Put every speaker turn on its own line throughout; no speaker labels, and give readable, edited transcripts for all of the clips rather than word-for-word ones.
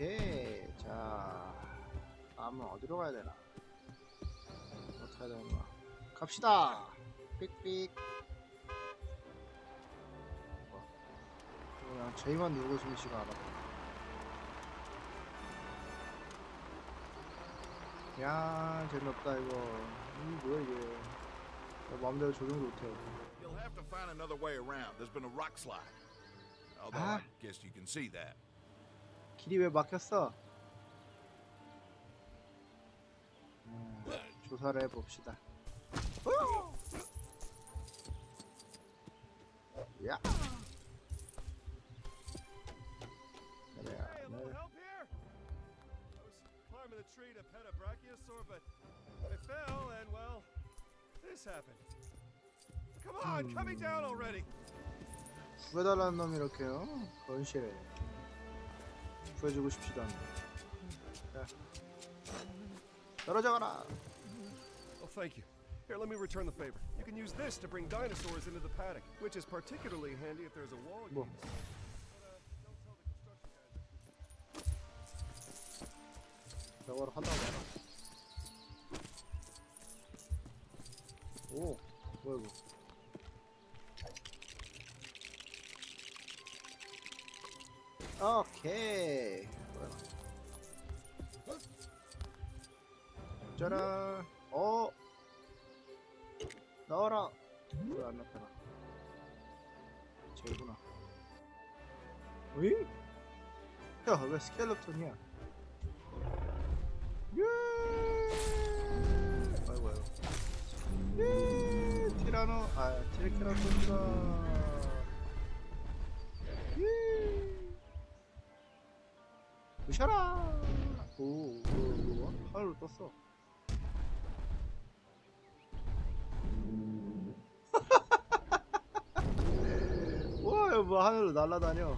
오케이. 자, 다음은 어디로 가야 되나? 어떻게 해야 되나? 갑시다. 삑삑. 그냥 J만 누르고 있으면 시간 알아. 야, 재미없다 이거. 뭐야 이게? 마음대로 조정도 못해요.
You'll have to find another way around. There's been a rock slide. Although I guess you can see that.
길이 왜 막혔어? 조사를 해봅시다. 야.
Hey, a little help here? I was climbing a tree to pet a brachiosaur, but I fell and, well, this happened. Come on, cut me down already!
구해달라는 놈이 이렇게요? 건실해. 구해주고 싶지도 않네. 자, 떨어져가라!
Oh, thank you. Here, let me return the favor. You can use this to bring dinosaurs into the paddock, which is particularly handy if there's a wall
뭐?
against. Don't tell the construction guys.
저거를 한다고 해라. 오, 뭐야 이거? 오케이. 뭐야? 짜란. 나와라. 왜 안 나타나? 쟤구나. 어이? 야, 왜 스켈레톤이야? 예! 아이고, 아이고. 예! 티라노, 티라노가. 예! 부셔라! 오, 하늘로 떴어. 와, 뭐 하늘로 날아다녀.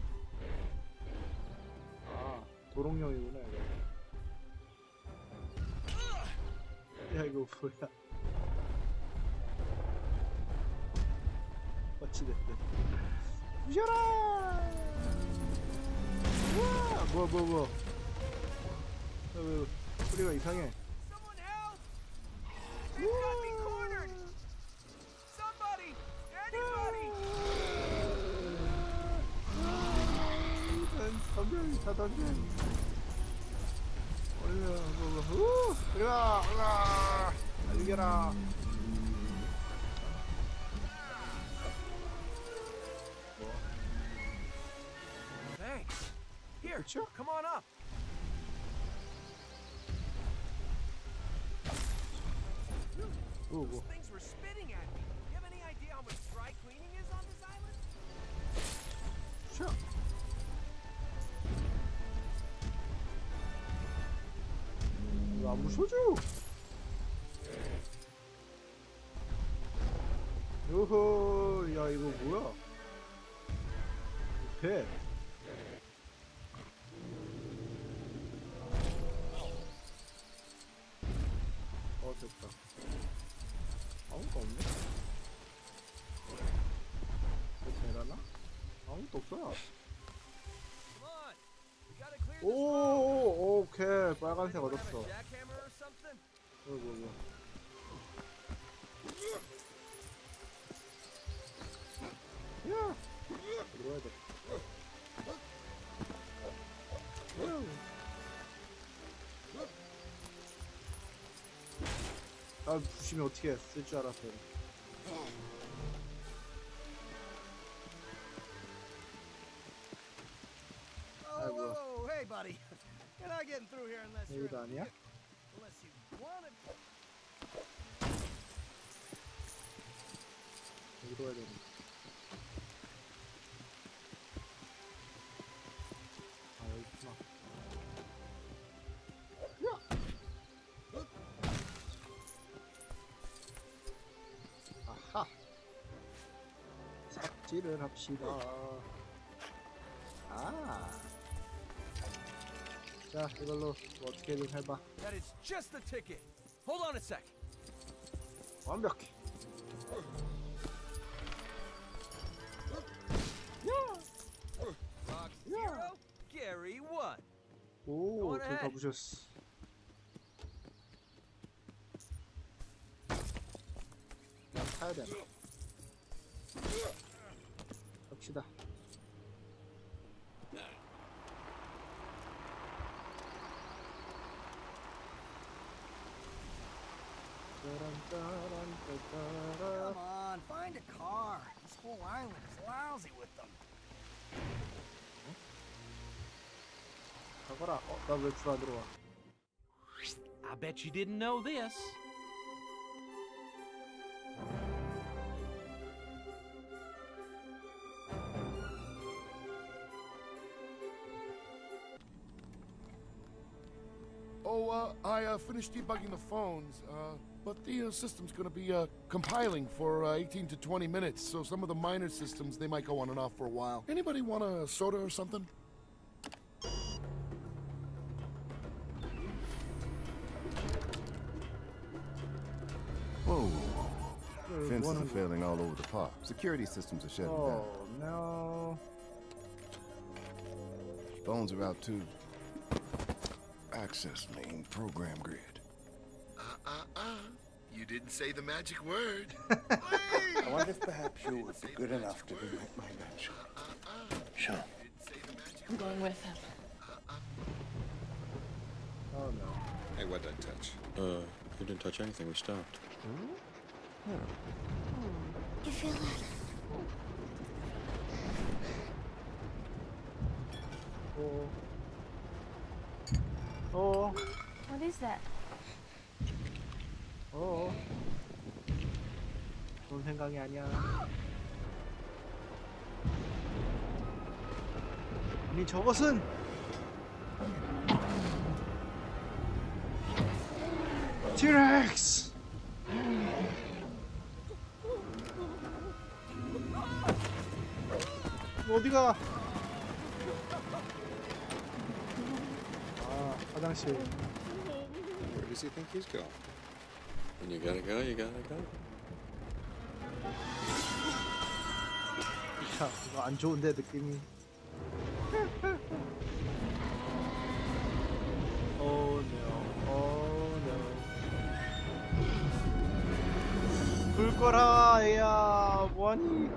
아, 도롱뇽이구나 이거. 야, 이거 뭐야? 어찌됐든 부셔라! 우와! 뭐야? 왜 소리가 이상해?
Someone help! They've got me cornered! Somebody! Anybody!
덤벼, 다 덤벼. 들어가, 달리겨라.
Thanks. Here,
Sure.
come on up.
뭐.
Those things were spitting at me. You have any idea how much dry cleaning is on this island?
샤. 이거 안 부서져. 요호, 야 이거 뭐야? 배. 됐다. 아무것도 없네. 이거 되려나? 아무것도 없어.
Come on. We gotta clear this road.
오, 오케이. 빨간색
Anyone have a
얻었어.
jackhammer or something?
뭐. 야! 들어와야 돼. 아, 부시면 어떻게 쓸 줄 알았어.
Whoa, hey, buddy. You're not getting through here unless you're...
여기도 아니야?
Unless you want to...
여기로 가야 되네. 아, 여기 있구나. 아하! 삽질을 합시다. 자, 이걸로 뭐 어떻게든 해봐.
That is just the ticket. Hold on a sec.
완벽해.
Rock 0, Gary 1.
오, 저기 다 부셨어. 난 타야 되나? 갑시다.
Come on, find a car. This whole island is lousy with them.
가거라. 나 왜 줄 안 들어와?
I bet you didn't know this.
Oh, I finished debugging the phones, but the system's gonna be compiling for 18 to 20 minutes, so some of the minor systems, they might go on and off for a while. Anybody want a soda or something?
Whoa, whoa, whoa, whoa. Fences are failing all over the park. Security systems are shutting down.
Oh no.
Phones are out too. Access main program grid.
You didn't say the magic word.
I wonder if perhaps you would be good enough to be my mention. Sure.
I'm going with him.
Oh no.
Hey, what did I touch? You didn't touch anything. We stopped.
You feel that?
Oh. Oh.
What is that?
어. 좋은 생각이 아니야. 아니 저것은 티렉스. 어디가? 아, 화장실.
Where does he think he's going? When you gotta go, you gotta go.
자, 이거 안 좋은데 느낌이. Oh no, oh no. 불 꺼라, 애야, 뭐하니?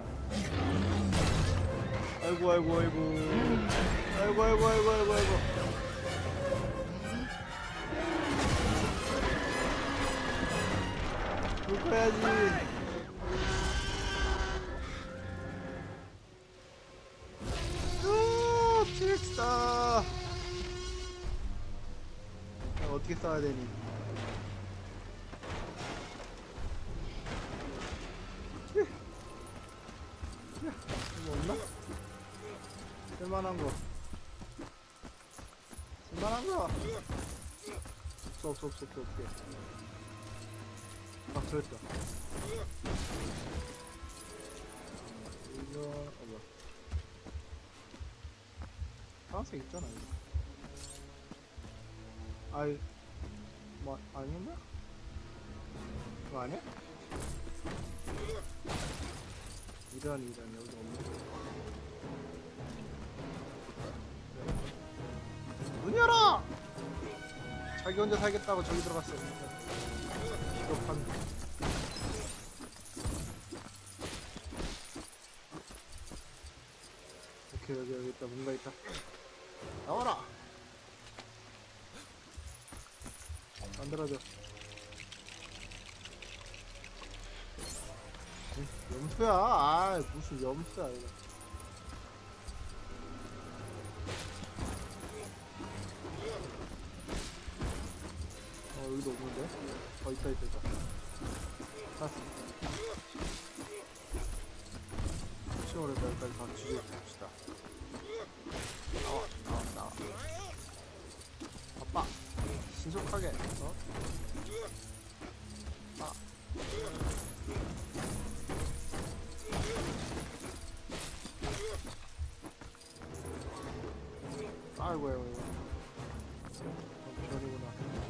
아이고, 아이고, 아이고. 아이고, 아이고, 아이고, 아이고, 아이고. 불 꺼야지. 티렉스다. 어떻게 써야 되니? 이거 없나? 쓸만한 거. 쓸만한 거. 없어. 아, 그랬다. 이거, 뭐야. 파란색 있잖아, 이거. 아이, 뭐, 아닌가? 그거 아니야? 이런, 여기 없네. 문 열어! 자기 혼자 살겠다고 저기 들어갔어. 기겁한. 오케이, 여기 있다. 뭔가 있다. 나와라! 만들어줘. 염소야. 아, 무슨 염소야 이거. 여기도 없는데? 있다. 샀어. 시월에 여기까지 다 죽여봅시다. 나와. 아빠, 신속하게. 아이고. 별이구나.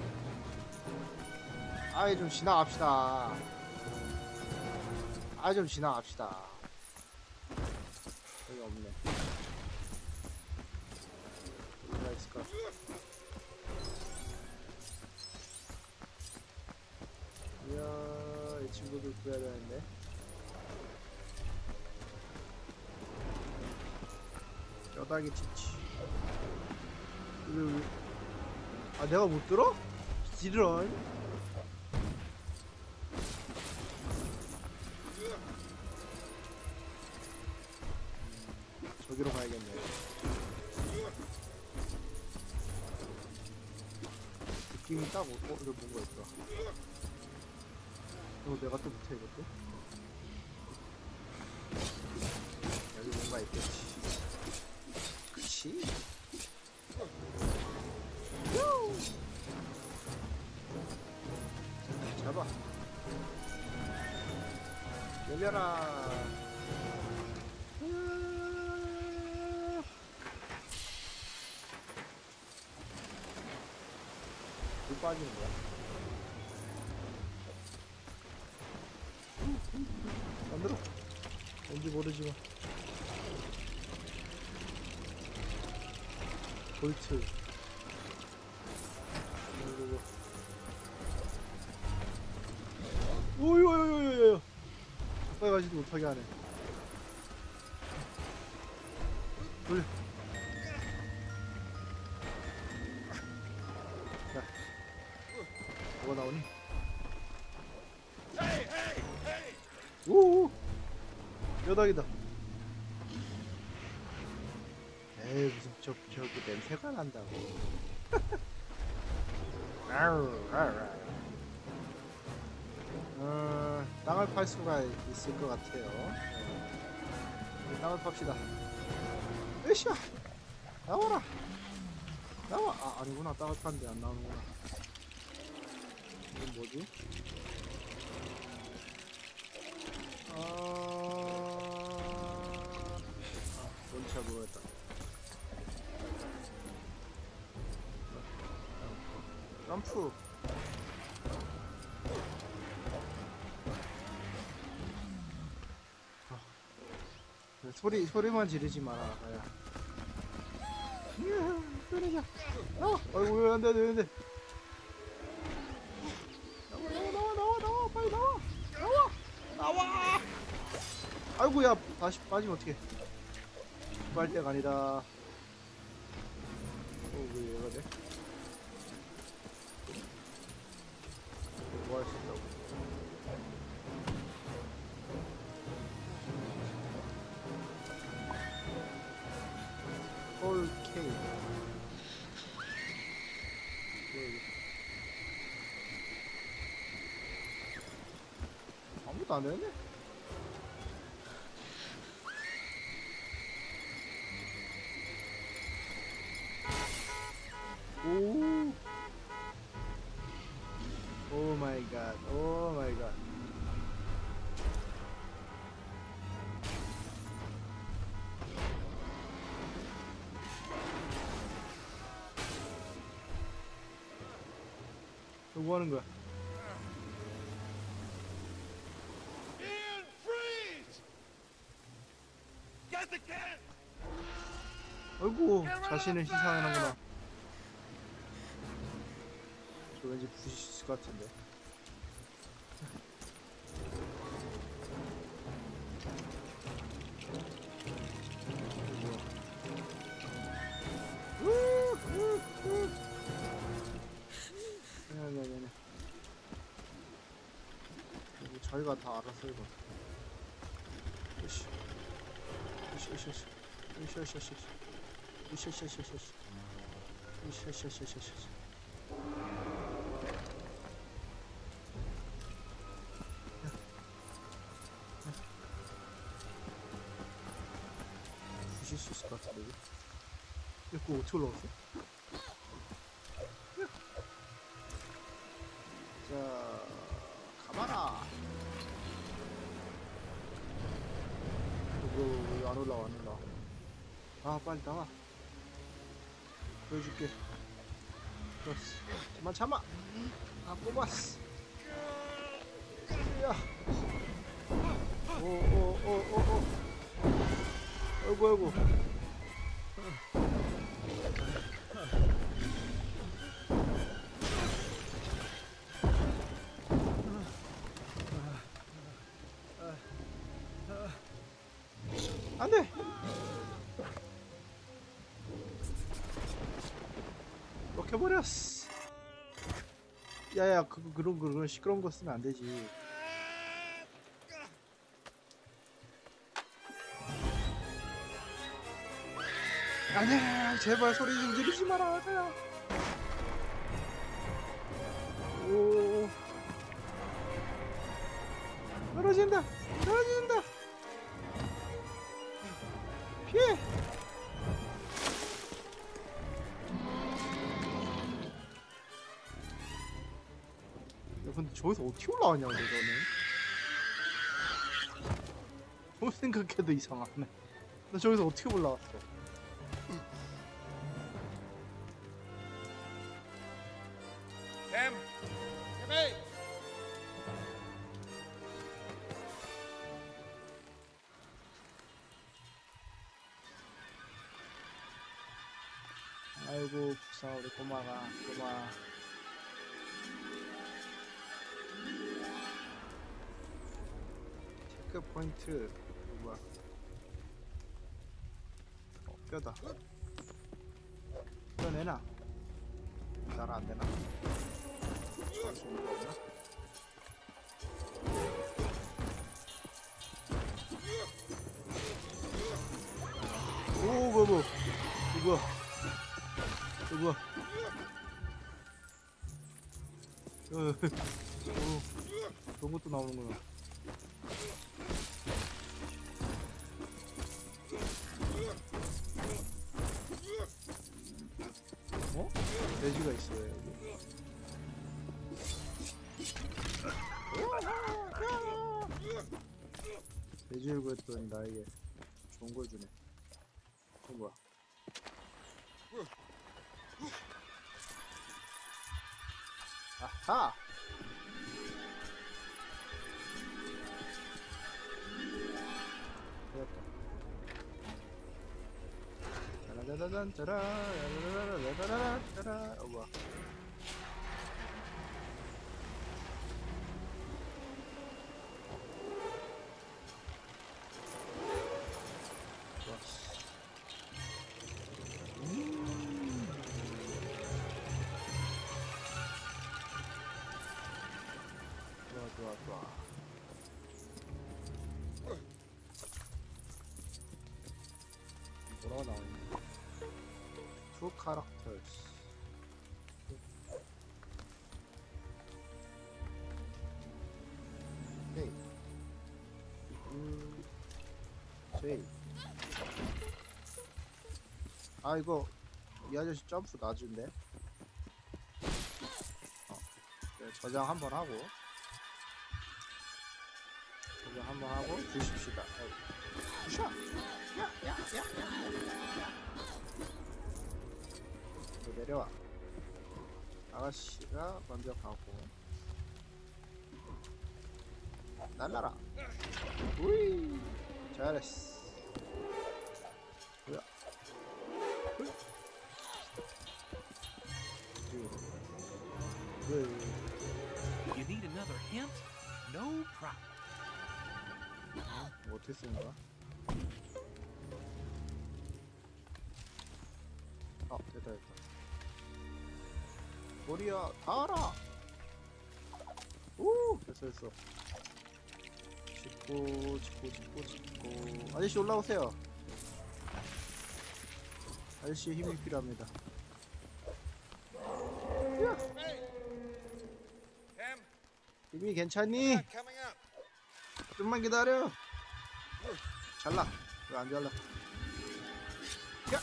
아이, 좀 지나갑시다. 좀 지나갑시다. 여기 없네. 여기가 있어. 있을까? 이야, 이 친구들 구해야 되는데. 뼈다귀 치치. 아, 내가 못 들어? 이런. 저기로 가야겠네. 느낌이 딱 이거 뭔가 있더라. 이거 내가 또 못해 이것도? 여기 뭔가 있겠지. 그치? 잡아. 열려라. 물 빠지는 거야? 만들어. 뭔지 모르지만. 볼트. 오요요요요요. 가까이 가지도 못하게 하네. 돌려. 자, 뭐가 나오니? 오오. 뼈다귀다. 에이, 무슨 저기 냄새가 난다고. 땅을 팔 수가 있을 것 같아요. 땅을 팝시다. 으쌰! 나와라! 나와! 아, 아니구나. 땅을 파는데 안 나오는구나. 이건 뭐지? 뭔지 잘 모르겠다. 점프! 소리만 지르지 마라. 야. 소리야. 아이고, 안 돼, 안 돼. 나와, 빨리 나와. 아이고, 야, 다시 빠지면 어떡해. 빨 때가 아니다. 왜 얘가 돼? 뭐 할 수 있다고? 홀 케이크. 아무것도 안 되는데? 오. 오 마이 갓. 오 마이 갓. 뭐 하는 거야? 아이고, 자신을 희생하는구나. 저 왠지 부실 수 있을 것 같은데. 아니야. 이거 자기가 다 알아서 해봐. 으쌰. 부실 수 있을 것 같은데. 이거 그거 어떻게 올라왔어? 자, 가봐라. 왜 안 올라와, 안 올라와. 아, 빨리 나와. 보여줄게. 좋았어. 참아. 아, 뽑았어. 야. 오. 아이고. 안돼. 먹혀버렸어. 야야, 그런 시끄러운 거 쓰면 안 되지. 아니야, 제발 소리 좀 지르지 마라, 아자야. 오, 떨어진다, 떨어진다. 피해. 야, 근데 저기서 어떻게 올라왔냐, 근데 저는. 뭐 생각해도 이상하네. 나 저기서 어떻게 올라왔어?
Tim? Timmy!
아이고, 불쌍 우리 꼬마가, 꼬마. 체크 포인트. 뭐야? 뼈다. 뼈 내놔. 잘 안 되나? 좋은 거 없나? 오, 뭐야? 이거 뭐야? 그런 것도 나오는구나. 어? 돼지가 있어요 여기. 돼지 열고 했더니 나에게 좋은 걸 주네. 이거 뭐야? 아하! 되었다. 짜라자자잔 짜라 야라라라라라라 짜라. 뭐야? 좋았어. 좋아. 뭐라고 나오냐? Two characters. Hey. J. 아, 이거 이 아저씨 점프 낮은데? 네, 저장 한번 하고. 한번 하고 주십시다. 주셔. 야. 내려와. 아가씨가 먼저 가고. 날라라. 우이. 잘했어. 뭐야?
You need another hint? No problem.
어떻게 쓰는 거야? 아, 됐다. 머리야, 닿아라! 오! 됐어. 짚고. 아저씨 올라오세요. 아저씨의 힘이 필요합니다. 힘이 괜찮니? 좀만 기다려. 잘라. 왜 안 잘라? 야.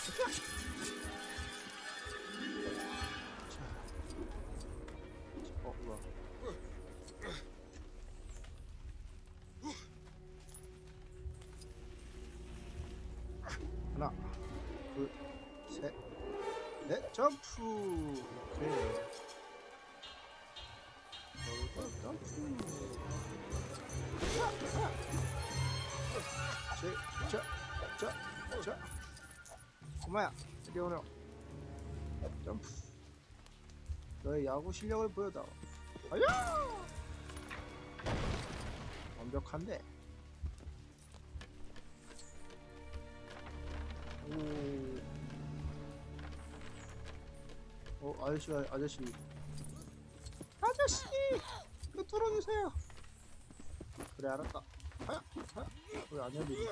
뭐야? 하나, 둘, 셋, 넷, 점프. 오케이. 점프. 자. 고마야, 이리 오렴. 점프. 너의 야구 실력을 보여다오. 아야! 완벽한데. 오. 아저씨. 이거 뚫어주세요. 그래, 알았다. 왜 안 열리지?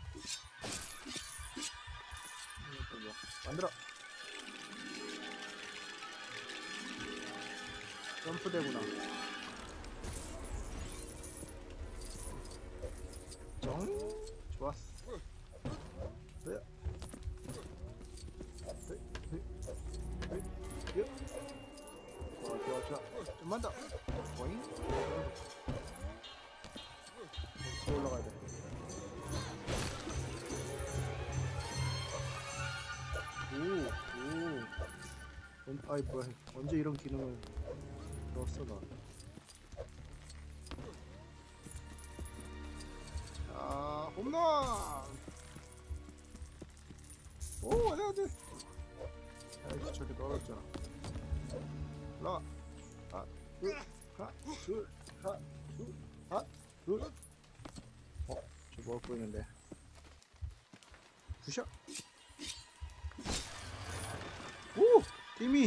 만들어. 점프대구나. 좋았어. 좋아. 좀만 더. 보잉. 더 올라가야 돼. 아이 뭐야, 언제 이런 기능을 넣었어 나. 자, 홈런. 오, 해야돼. 아이씨, 저기 떨어졌잖아. 올라가. 둘. 저 먹고 있는데. 부셔. 오! 팀이!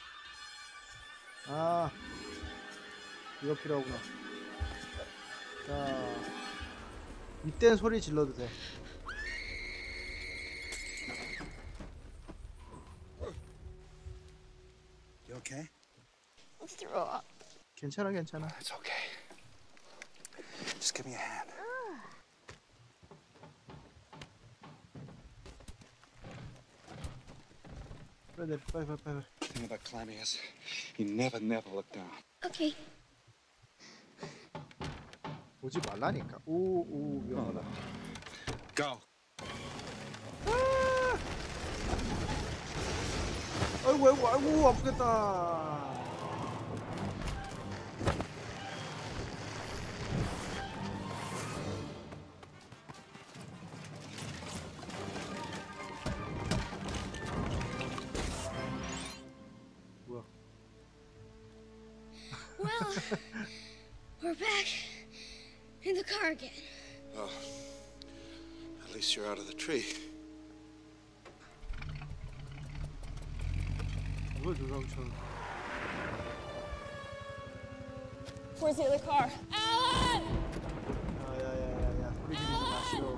아, 이거 필요하구나. 자, 이땐 소리 질러도 돼.
You okay?
Throw up.
괜찮아.
It's okay. Just give me a hand.
빨리.
The thing about climbing is you never look down.
Okay.
오지 말라니까. 오, 위험하다.
Go.
아이고, 아프겠다. 뭐야?
Well, we're back in the car again.
Well, at least you're out of the tree.
뭐야, 저 사람처럼.
Where's the other car? Alan!
야, 소리 지르지 마시오.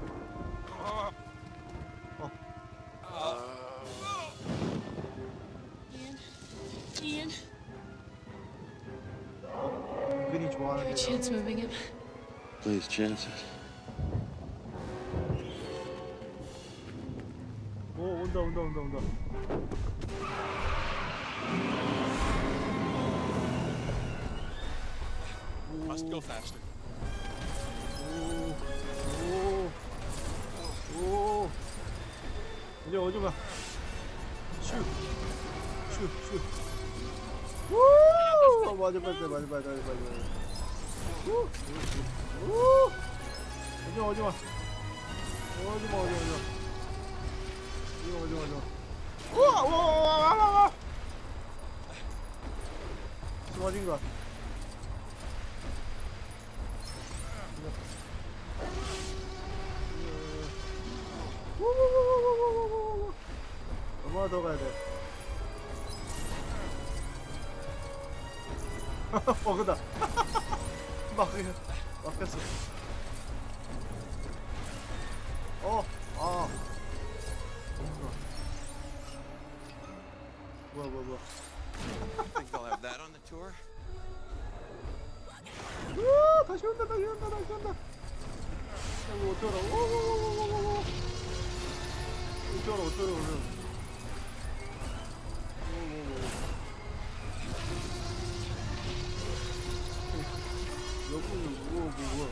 Ian?
은근히 좋아하는
Chance moving him.
Please, chances.
오, 온다.
Must go faster.
오. 이제 오지마. 슈. 우! 맞아. 오지마. 우와. 좋아진 거. 얼마나 더 가야 돼? 버그다. 막혔어. 뭐야.
Think they'll have that on the tour?
다시 온다. 어쩌라. 뭐야.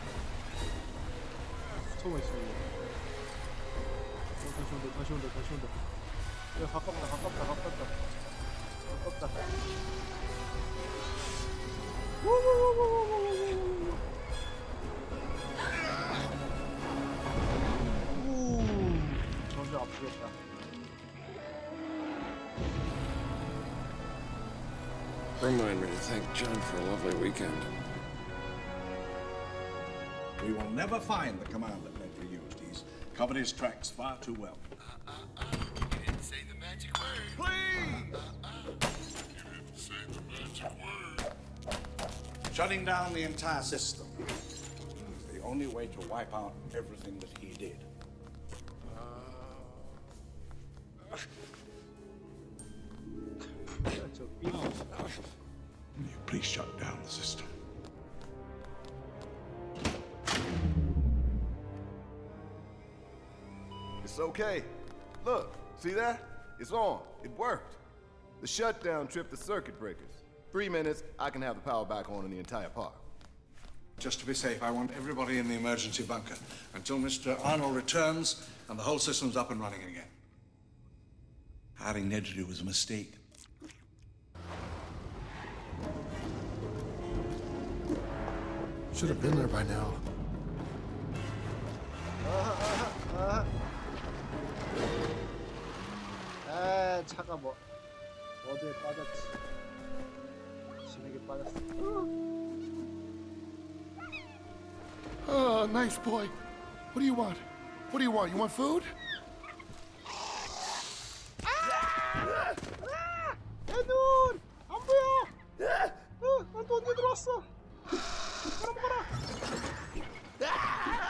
붙어만 있어. 다시 온다. 야, 가깝다. 점점 아프겠다.
Remind me to thank John for a lovely weekend.
We will never find the command that Ledger used. He's covered his tracks far too well.
You didn't say the magic word.
Please!
You didn't say the magic word.
Shutting down the entire system is the only way to wipe out everything that he did. Will you please shut down the system?
It's okay. Look, see that? It's on. It worked. The shutdown tripped the circuit breakers. 3 minutes, I can have the power back on in the entire park.
Just to be safe, I want everybody in the emergency bunker until Mr. Arnold returns and the whole system's up and running again. Hiring Nedry was a mistake.
Should have been there by now.
아, 차가 뭐 어디에 빠졌지? 진에게 빠졌어.
Oh, nice boy. What do you want? What do you want? You want food?
내 눈! 안 보여! 넌 또 언제 들어왔어? 먹어라 먹어라!